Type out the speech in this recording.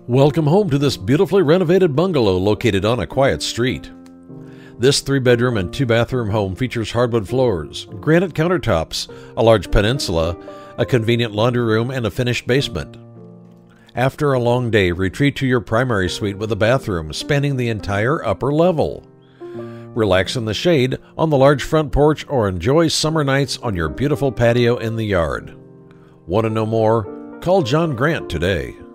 Welcome home to this beautifully renovated bungalow located on a quiet street. This 3-bedroom and 2-bathroom home features hardwood floors, granite countertops, a large peninsula, a convenient laundry room, and a finished basement. After a long day, retreat to your primary suite with a bathroom spanning the entire upper level. Relax in the shade on the large front porch or enjoy summer nights on your beautiful patio in the yard. Want to know more? Call John Grandt today.